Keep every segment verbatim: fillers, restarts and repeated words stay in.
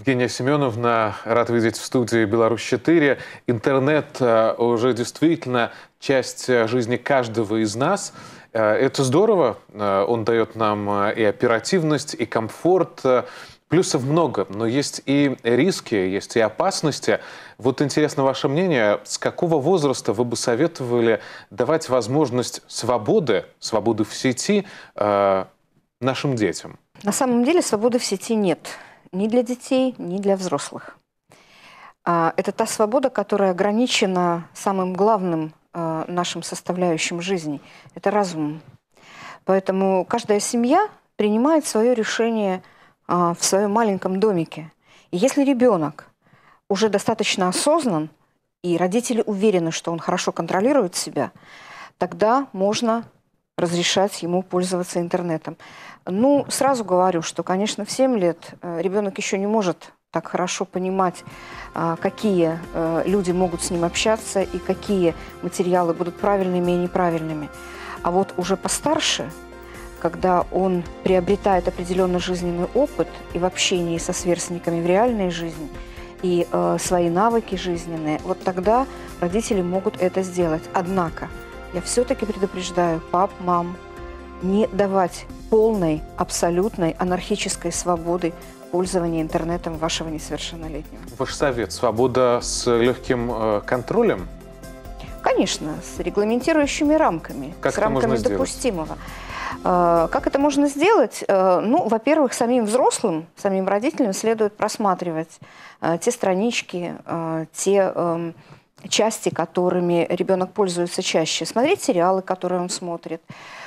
Евгения Семеновна, рад видеть в студии Беларусь четыре. Интернет уже действительно часть жизни каждого из нас. Это здорово, он дает нам и оперативность, и комфорт. Плюсов много, но есть и риски, есть и опасности. Вот интересно ваше мнение, с какого возраста вы бы советовали давать возможность свободы, свободы в сети э, нашим детям? На самом деле свободы в сети нет. Ни для детей, ни для взрослых. Это та свобода, которая ограничена самым главным нашим составляющим жизни. Это разумом. Поэтому каждая семья принимает свое решение в своем маленьком домике. И если ребенок уже достаточно осознан, и родители уверены, что он хорошо контролирует себя, тогда можно разрешать ему пользоваться интернетом. Ну, сразу говорю, что, конечно, в семь лет ребенок еще не может так хорошо понимать, какие люди могут с ним общаться и какие материалы будут правильными и неправильными. А вот уже постарше, когда он приобретает определенный жизненный опыт и в общении со сверстниками в реальной жизни, и э, свои навыки жизненные, вот тогда родители могут это сделать. Однако я все-таки предупреждаю пап, мам, не давать полной, абсолютной анархической свободы пользования интернетом вашего несовершеннолетнего. Ваш совет – свобода с легким э, контролем? Конечно, с регламентирующими рамками, как с рамками допустимого. Э, как это можно сделать? Э, ну, во-первых, самим взрослым, самим родителям следует просматривать э, те странички, э, те э, части, которыми ребенок пользуется чаще. Смотреть сериалы, которые он смотрит,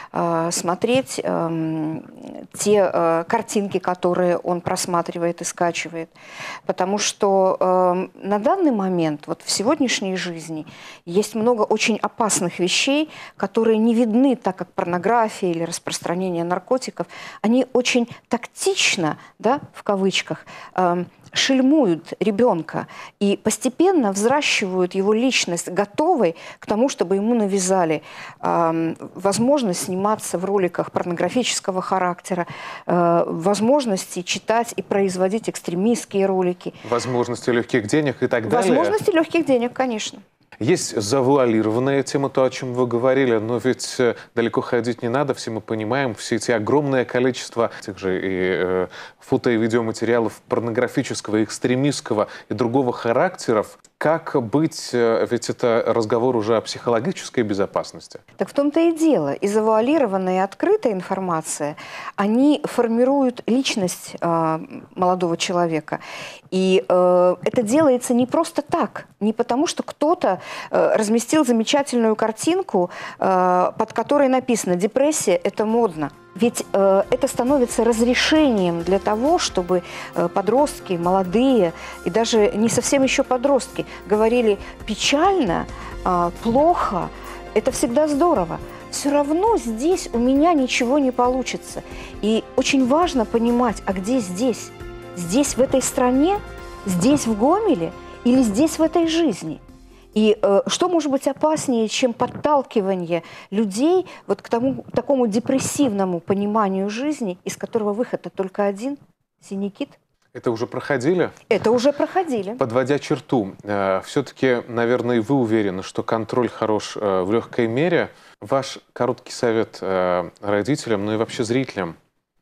э, смотреть э, те э, картинки, которые он просматривает и скачивает. Потому что э, на данный момент, вот в сегодняшней жизни, есть много очень опасных вещей, которые не видны, так как порнография или распространение наркотиков. Они очень тактично, да, в кавычках, э, шельмуют ребенка и постепенно взращивают его личность, готовой к тому, чтобы ему навязали э, возможность сниматься в роликах порнографического характера, э, возможности читать и производить экстремистские ролики. Возможности легких денег и так далее. Возможности легких денег, конечно. Есть завуалированная тема, то, о чем вы говорили, но ведь далеко ходить не надо, все мы понимаем, все эти огромное количество тех же и э, фото- и видеоматериалов порнографического, экстремистского и другого характеров. Как быть, ведь это разговор уже о психологической безопасности. Так в том-то и дело. И завуалированная, и открытая информация, они формируют личность э, молодого человека. И э, это делается не просто так, не потому, что кто-то э, разместил замечательную картинку, э, под которой написано «депрессия – это модно». Ведь э, это становится разрешением для того, чтобы э, подростки, молодые и даже не совсем еще подростки говорили печально, э, плохо, это всегда здорово. Все равно здесь у меня ничего не получится. И очень важно понимать, а где здесь? Здесь, в этой стране? Здесь, в Гомеле? Или здесь, в этой жизни? И э, что может быть опаснее, чем подталкивание людей вот к тому, такому депрессивному пониманию жизни, из которого выход только один – синий кит? Это уже проходили? Это уже проходили. Подводя черту, э, все-таки, наверное, и вы уверены, что контроль хорош э, в легкой мере. Ваш короткий совет э, родителям, ну и вообще зрителям?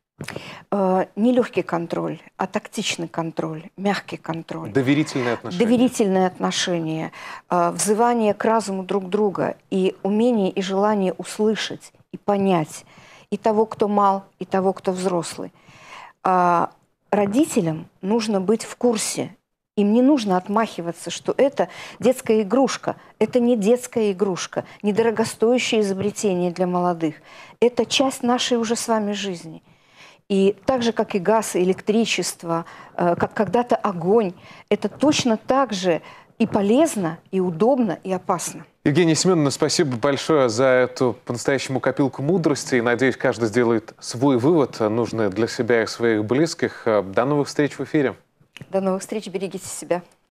Не легкий контроль, а тактичный контроль, мягкий контроль. Доверительные отношения. Доверительные отношения, взывание к разуму друг друга и умение и желание услышать и понять и того, кто мал, и того, кто взрослый. Родителям нужно быть в курсе. Им не нужно отмахиваться, что это детская игрушка. Это не детская игрушка, не дорогостоящее изобретение для молодых. Это часть нашей уже с вами жизни. И так же, как и газ, и электричество, как когда-то огонь, это точно так же и полезно, и удобно, и опасно. Евгения Семеновна, спасибо большое за эту по-настоящему копилку мудрости. И, надеюсь, каждый сделает свой вывод, нужный для себя и своих близких. До новых встреч в эфире. До новых встреч, берегите себя.